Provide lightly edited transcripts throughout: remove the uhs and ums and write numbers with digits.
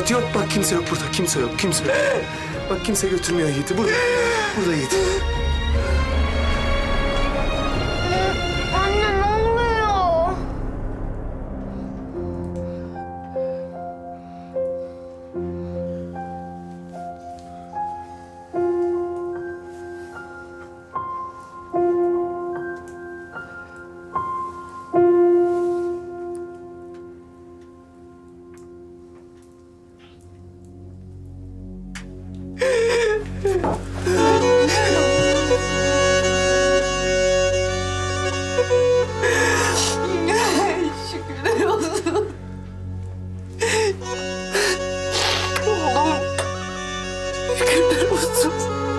Yiğit yok. Bak kimse yok burada. Kimse yok. Kimse yok. Bak kimse götürmüyor Yiğit'i. Burada. Burada Yiğit. Anne ne oluyor? Şükürler olsun. Oğlum. Şükürler olsun.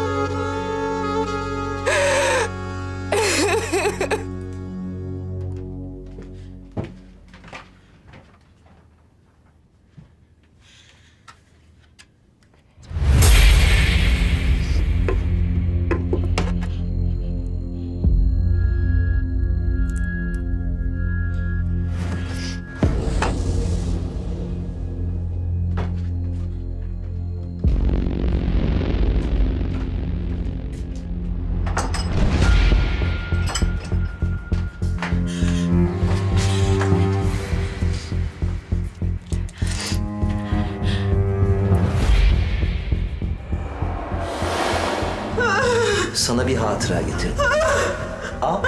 Sana bir hatıra getirdim. Al.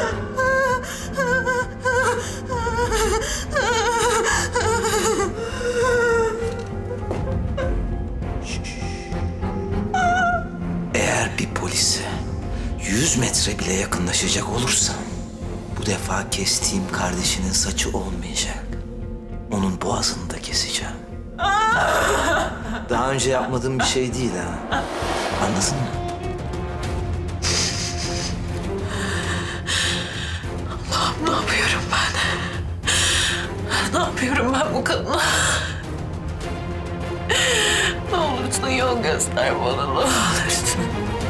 Eğer bir polise 100 metre bile yakınlaşacak olursan bu defa kestiğim kardeşinin saçı olmayacak. Onun boğazını da keseceğim. Daha önce yapmadığım bir şey değil ha. Anladın mı? Allah'ım ne yapıyorum ben? Ne yapıyorum ben bu kadına? Ne olursun yol göster bana, ne olursun.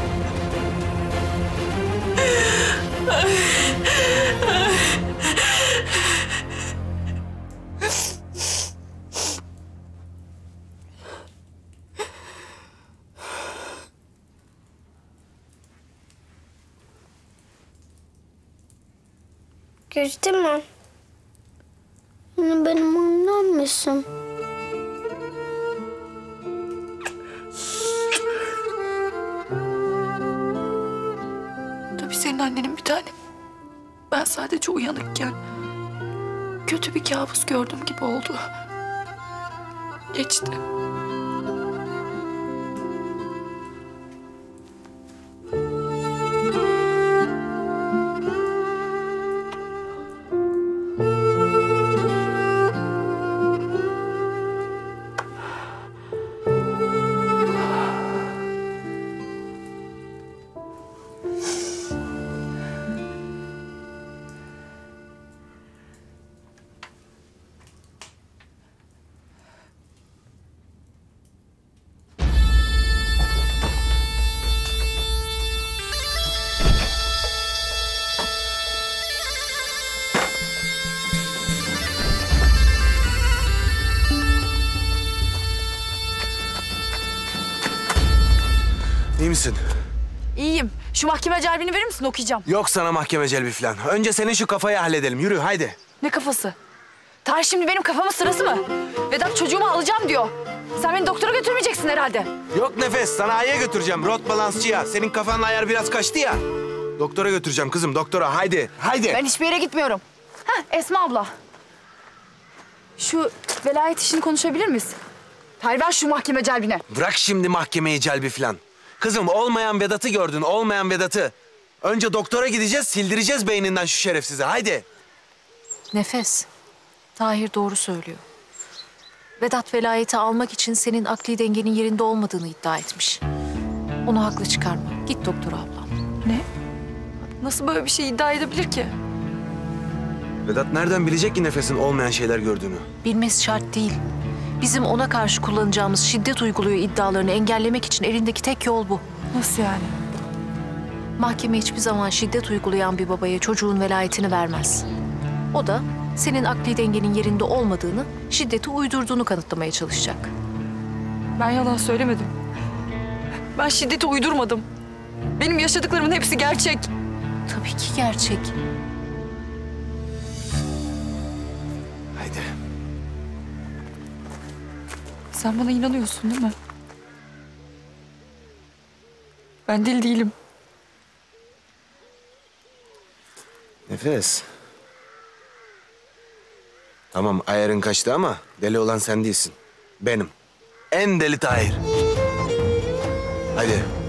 Geçti mi? Anne benim annem misin? Tabii senin annenin bir tanem. Ben sadece uyanıkken kötü bir kabus gördüm gibi oldu. Geçti. İyi misin? İyiyim. Şu mahkeme celbini verir misin? Okuyacağım. Yok sana mahkeme celbi falan. Önce senin şu kafayı halledelim. Yürü haydi. Ne kafası? Tarih şimdi benim kafamın sırası mı? Vedat çocuğumu alacağım diyor. Sen beni doktora götürmeyeceksin herhalde. Yok Nefes, sanayiye götüreceğim. Rot balansçıya. Senin kafanın ayar biraz kaçtı ya. Doktora götüreceğim kızım, doktora. Haydi, haydi. Ben hiçbir yere gitmiyorum. Ha Esma abla. Şu velayet işini konuşabilir miyiz? Hayır ver şu mahkeme celbine. Bırak şimdi mahkemeyi celbi falan. Kızım olmayan Vedat'ı gördün, olmayan Vedat'ı. Önce doktora gideceğiz, sildireceğiz beyninden şu şerefsizi. Haydi. Nefes, Tahir doğru söylüyor. Vedat velayeti almak için senin akli dengenin yerinde olmadığını iddia etmiş. Onu haklı çıkarma. Git doktora ablam. Ne? Nasıl böyle bir şey iddia edebilir ki? Vedat nereden bilecek ki Nefes'in olmayan şeyler gördüğünü? Bilmesi şart değil. Bizim ona karşı kullanacağımız şiddet uyguluyor iddialarını engellemek için elindeki tek yol bu. Nasıl yani? Mahkeme hiçbir zaman şiddet uygulayan bir babaya çocuğun velayetini vermez. O da senin akli dengenin yerinde olmadığını, şiddeti uydurduğunu kanıtlamaya çalışacak. Ben yalan söylemedim. Ben şiddeti uydurmadım. Benim yaşadıklarımın hepsi gerçek. Tabii ki gerçek. Haydi. Sen bana inanıyorsun değil mi? Ben deli değilim. Nefes. Tamam ayarın kaçtı ama deli olan sen değilsin. Benim. En deli Tahir. Hadi.